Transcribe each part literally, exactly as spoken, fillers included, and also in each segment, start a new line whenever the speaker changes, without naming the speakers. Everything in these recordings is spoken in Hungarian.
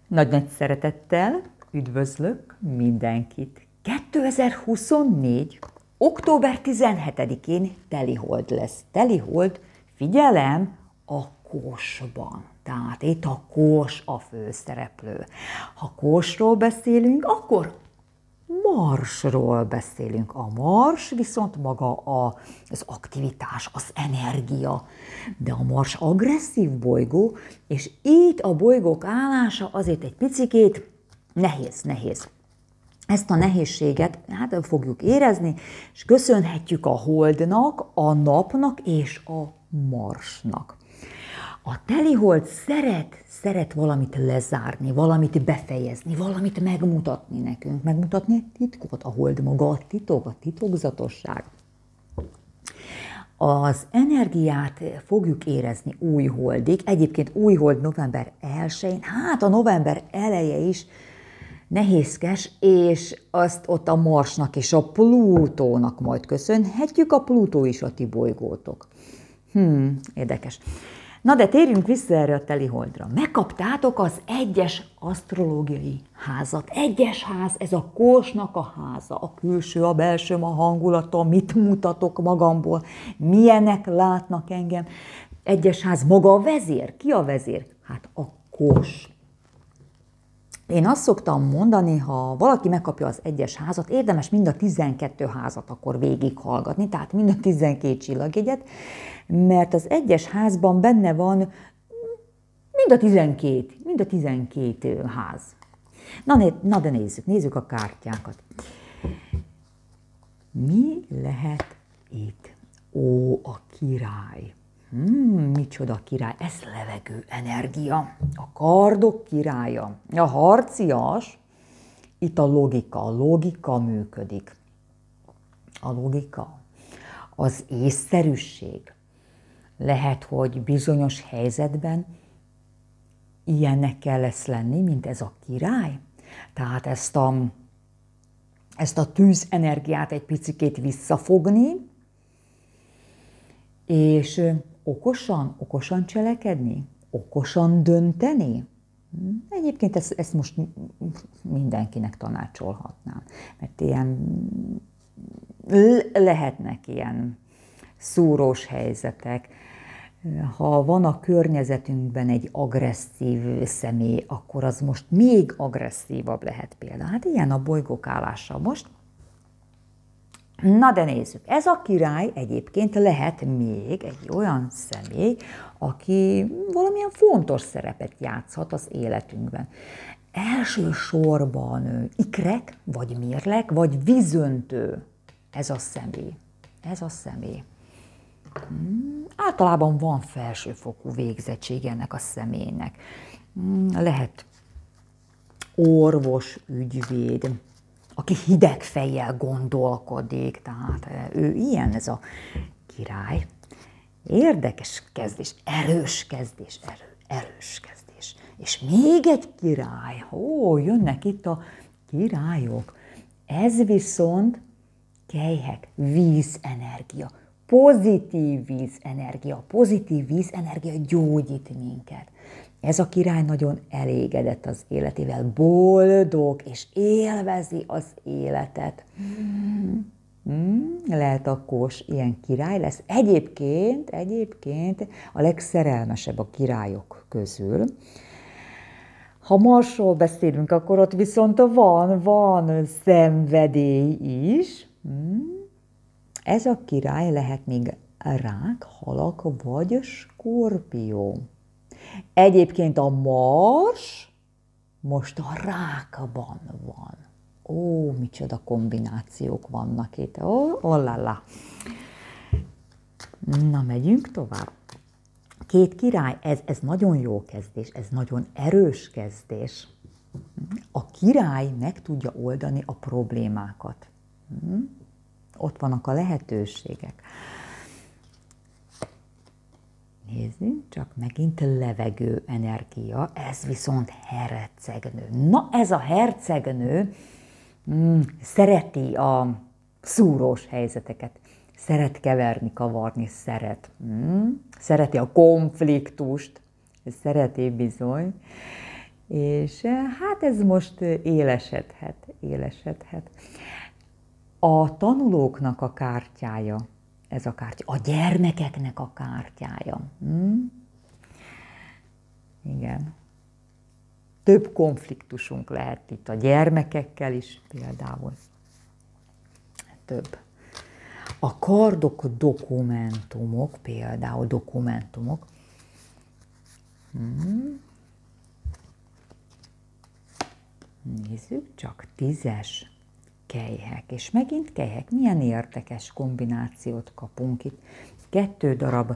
Nagy-nagy szeretettel üdvözlök mindenkit. kétezer-huszonnégy. október tizenhetedikén telihold lesz. Telihold, figyelem, a Kósban. Tehát itt a Kós a főszereplő. Ha Kósról beszélünk, akkor Marsról beszélünk. A Mars viszont maga a, az aktivitás, az energia. De a Mars agresszív bolygó, és itt a bolygók állása azért egy picikét nehéz, nehéz. Ezt a nehézséget hát fogjuk érezni, és köszönhetjük a Holdnak, a Napnak és a Marsnak. A telihold szeret, szeret valamit lezárni, valamit befejezni, valamit megmutatni nekünk, megmutatni egy titkot, a Hold maga a titok, a titokzatosság. Az energiát fogjuk érezni újholdig, egyébként újhold november elsején, hát a november eleje is nehézkes, és azt ott a Marsnak és a Plutónak majd köszönhetjük, a Plutó is a ti bolygótok. Hmm, érdekes. Na de térjünk vissza erre a teliholdra. Megkaptátok az egyes asztrológiai házat. Egyes ház, ez a Kósnak a háza. A külső, a belső, a hangulata, mit mutatok magamból, milyenek látnak engem. Egyes ház, maga a vezér. Ki a vezér? Hát a Kós. Én azt szoktam mondani, ha valaki megkapja az egyes házat, érdemes mind a tizenkét házat akkor végighallgatni, tehát mind a tizenkét csillagjegyet, mert az egyes házban benne van mind a tizenkét, mind a tizenkét ház. Na, né, na de nézzük, nézzük a kártyákat. Mi lehet itt? Ó, a király. Hmm, micsoda király, ez levegő energia, a kardok királya, a harcias, itt a logika, a logika működik. A logika, az észszerűség. Lehet, hogy bizonyos helyzetben ilyennek kell lesz lenni, mint ez a király. Tehát ezt a, ezt a tűzenergiát egy picikét visszafogni, és okosan, okosan cselekedni, okosan dönteni. Egyébként ezt, ezt most mindenkinek tanácsolhatnám, mert ilyen lehetnek ilyen szúrós helyzetek. Ha van a környezetünkben egy agresszív személy, akkor az most még agresszívabb lehet például. Hát ilyen a bolygók állása most. Na de nézzük, ez a király egyébként lehet még egy olyan személy, aki valamilyen fontos szerepet játszhat az életünkben. Elsősorban ikrek, vagy mérleg, vagy vízöntő ez a személy. Ez a személy. Hmm, általában van felsőfokú végzettség ennek a személynek. Hmm, lehet orvos, ügyvéd, aki hideg fejjel gondolkodik, tehát ő ilyen, ez a király. Érdekes kezdés, erős kezdés, erő, erős kezdés. És még egy király, ó, jönnek itt a királyok. Ez viszont kelyhek, vízenergia, pozitív vízenergia, pozitív vízenergia gyógyít minket. Ez a király nagyon elégedett az életével, boldog, és élvezi az életet. Hmm, lehet a Kós ilyen király lesz. Egyébként, egyébként a legszerelmesebb a királyok közül. Ha Marsról beszélünk, akkor ott viszont van, van szenvedély is. Hmm. Ez a király lehet még rák, halak vagy skorpió. Egyébként a Mars most a rákban van. Ó, micsoda kombinációk vannak itt. Ó, olala. Na, megyünk tovább. Két király, ez, ez nagyon jó kezdés, ez nagyon erős kezdés. A király meg tudja oldani a problémákat. Ott vannak a lehetőségek. Nézzük, csak megint levegő energia, ez viszont hercegnő. Na, ez a hercegnő mm, szereti a szúrós helyzeteket, szeret keverni, kavarni, szeret. Mm, szereti a konfliktust, szereti bizony, És hát ez most élesedhet, élesedhet. A tanulóknak a kártyája, ez a kártya, a gyermekeknek a kártyája. Hm? Igen. Több konfliktusunk lehet itt a gyermekekkel is például. Több. A kardok dokumentumok, például dokumentumok. Hmm. Nézzük, csak tízes kelyhek. És megint kelyhek. Milyen érdekes kombinációt kapunk itt. Kettő darab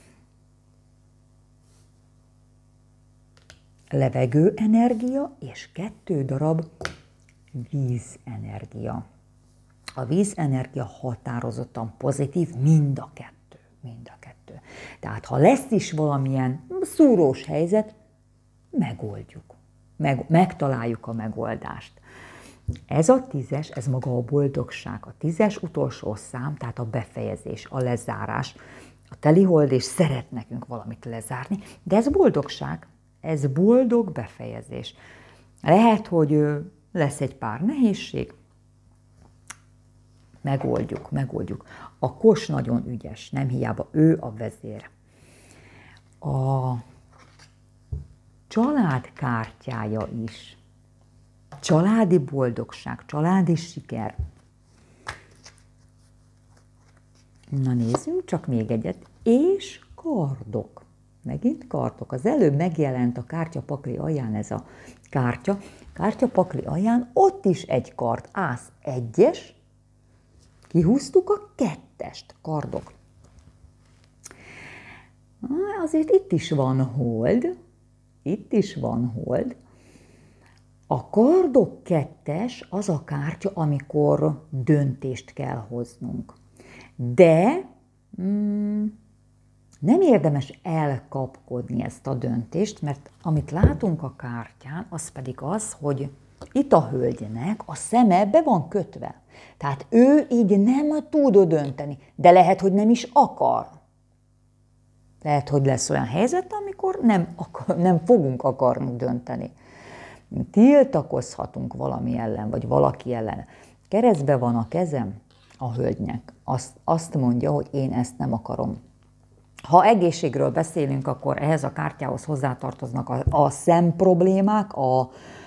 levegőenergia és kettő darab vízenergia. A vízenergia határozottan pozitív, mind a kettő, mind a kettő. Tehát ha lesz is valamilyen szúrós helyzet, megoldjuk, meg, megtaláljuk a megoldást. Ez a tízes, ez maga a boldogság, a tízes utolsó szám, tehát a befejezés, a lezárás. A telihold és szeret nekünk valamit lezárni, de ez boldogság, ez boldog befejezés. Lehet, hogy lesz egy pár nehézség, megoldjuk, megoldjuk. A kos nagyon ügyes, nem hiába ő a vezér. A család kártyája is. Családi boldogság, családi siker. Na nézzünk csak még egyet. És kardok. Megint kardok. Az előbb megjelent a kártyapakli alján ez a kártya. Kártyapakli alján ott is egy kard. Ász egyes. Kihúztuk a kettest, kardok. Azért itt is van hold. Itt is van hold. A kardok kettes az a kártya, amikor döntést kell hoznunk. De mm, nem érdemes elkapkodni ezt a döntést, mert amit látunk a kártyán, az pedig az, hogy itt a hölgynek a szeme be van kötve. Tehát ő így nem tud dönteni, de lehet, hogy nem is akar. Lehet, hogy lesz olyan helyzet, amikor nem, akar, nem fogunk akarni dönteni. Tiltakozhatunk valami ellen, vagy valaki ellen. Keresztbe van a kezem a hölgynek. Azt, azt mondja, hogy én ezt nem akarom. Ha egészségről beszélünk, akkor ehhez a kártyához hozzátartoznak a, a szemproblémák, a,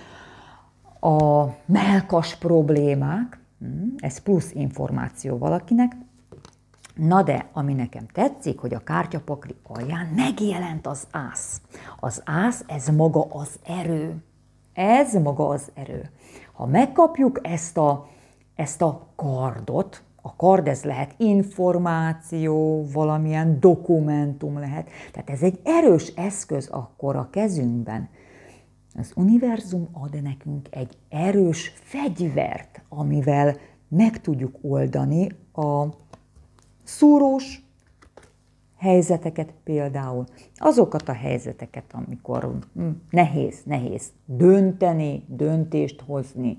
a mellkas problémák. Ez plusz információ valakinek. Na de, ami nekem tetszik, hogy a kártyapakli alján megjelent az ász. Az ász, ez maga az erő. Ez maga az erő. Ha megkapjuk ezt a, ezt a kardot, a kard ez lehet információ, valamilyen dokumentum lehet, tehát ez egy erős eszköz akkor a kezünkben. Az univerzum ad nekünk egy erős fegyvert, amivel meg tudjuk oldani a szúrós helyzeteket például. Azokat a helyzeteket, amikor hm, nehéz, nehéz dönteni, döntést hozni.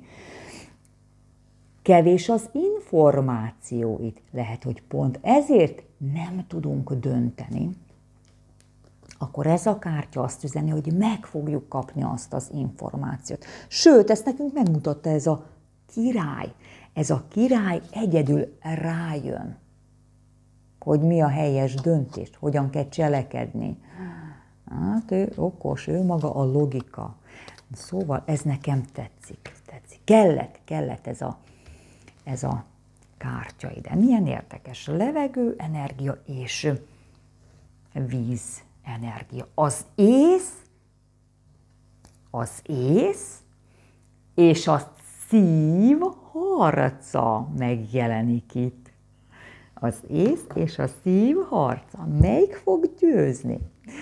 Kevés az információ itt. Lehet, hogy pont ezért nem tudunk dönteni. Akkor ez a kártya azt üzeni, hogy meg fogjuk kapni azt az információt. Sőt, ezt nekünk megmutatta ez a király. Ez a király egyedül rájön, hogy mi a helyes döntés, hogyan kell cselekedni. Hát ő okos, ő maga a logika. Szóval ez nekem tetszik. tetszik. Kellett, kellett ez a, ez a kártya ide. Milyen érdekes. Levegő, energia és víz energia. Az ész, az ész és a szív harca megjelenik itt. Az ész és a szív harca. Melyik fog győzni?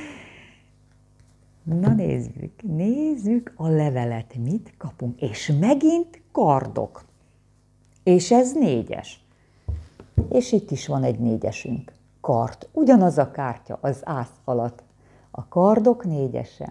Na nézzük, nézzük a levelet, mit kapunk. És megint kardok. És ez négyes. És itt is van egy négyesünk. Kard. Ugyanaz a kártya az ász alatt. A kardok négyese.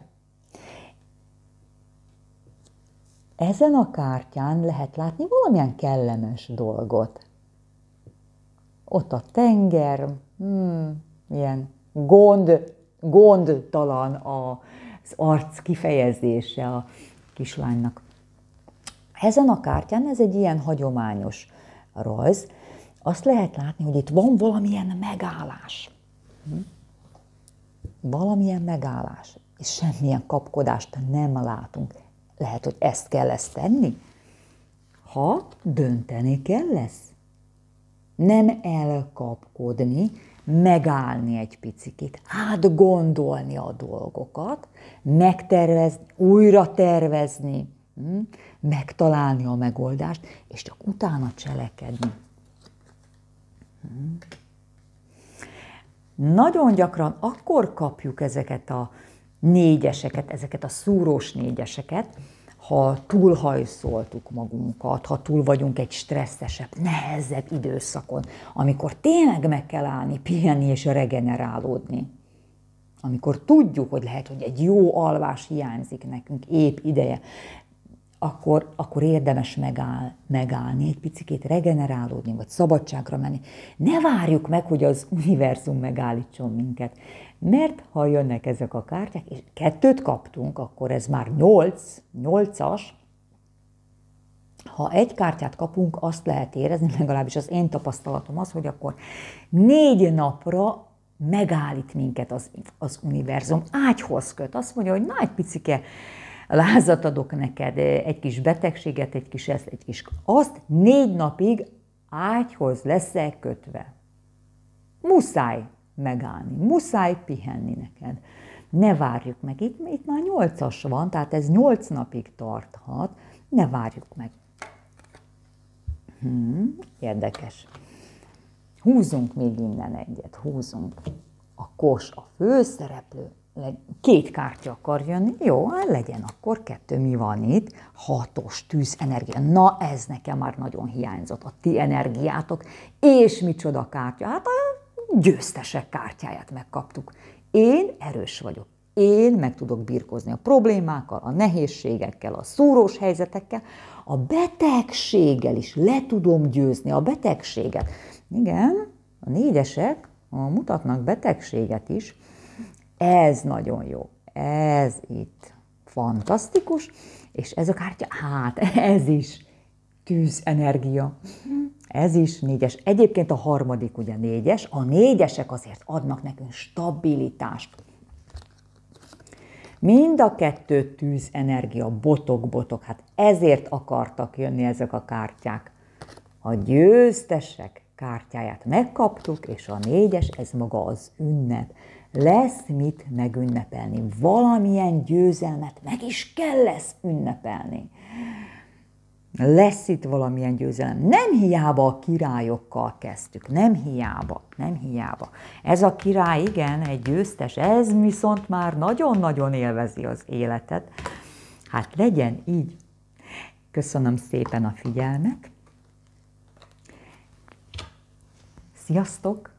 Ezen a kártyán lehet látni valamilyen kellemes dolgot. Ott a tenger, hmm, ilyen gond, gondtalan a az arc kifejezése a kislánynak. Ezen a kártyán, ez egy ilyen hagyományos rajz, azt lehet látni, hogy itt van valamilyen megállás. Valamilyen megállás, és semmilyen kapkodást nem látunk. Lehet, hogy ezt kell ezt tenni? Ha dönteni kell lesz. Nem elkapkodni, megállni egy picikét, átgondolni a dolgokat, megtervezni, újra tervezni, megtalálni a megoldást, és csak utána cselekedni. Nagyon gyakran akkor kapjuk ezeket a négyeseket, ezeket a szúrós négyeseket, ha túlhajszoltuk magunkat, ha túl vagyunk egy stresszesebb, nehezebb időszakon, amikor tényleg meg kell állni, pihenni és regenerálódni. Amikor tudjuk, hogy lehet, hogy egy jó alvás hiányzik nekünk épp ideje, akkor, akkor érdemes megáll, megállni, egy picikét regenerálódni, vagy szabadságra menni. Ne várjuk meg, hogy az univerzum megállítson minket. Mert ha jönnek ezek a kártyák, és kettőt kaptunk, akkor ez már nyolc, nyolcas. Ha egy kártyát kapunk, azt lehet érezni, legalábbis az én tapasztalatom az, hogy akkor négy napra megállít minket az, az univerzum, ágyhoz köt. Azt mondja, hogy na, egy picike lázat adok neked, egy kis betegséget, egy kis ezt, egy kis azt, négy napig ágyhoz leszel kötve. Muszáj megállni, muszáj pihenni neked. Ne várjuk meg, itt, itt már nyolcas van, tehát ez nyolc napig tarthat, ne várjuk meg. Hmm, érdekes. Húzunk még innen egyet, húzunk. A kos, a főszereplő, két kártya akar jönni, jó, hát legyen akkor kettő, mi van itt? Hatos tűzenergia, na ez nekem már nagyon hiányzott, a ti energiátok, és micsoda kártya, hát a győztesek kártyáját megkaptuk. Én erős vagyok, én meg tudok birkózni a problémákkal, a nehézségekkel, a szúrós helyzetekkel, a betegséggel is le tudom győzni a betegséget. Igen, a négyesek mutatnak betegséget is, ez nagyon jó, ez itt fantasztikus, és ez a kártya, hát ez is tűzenergia, ez is négyes. Egyébként a harmadik ugye négyes, a négyesek azért adnak nekünk stabilitást. Mind a kettő tűzenergia, botok-botok, hát ezért akartak jönni ezek a kártyák. A győztesek kártyáját megkaptuk, és a négyes, ez maga az ünnep. Lesz mit megünnepelni, valamilyen győzelmet meg is kell lesz ünnepelni. Lesz itt valamilyen győzelem. Nem hiába a királyokkal kezdtük, nem hiába, nem hiába. Ez a király, igen, egy győztes, ez viszont már nagyon-nagyon élvezi az életet. Hát legyen így. Köszönöm szépen a figyelmet. Sziasztok!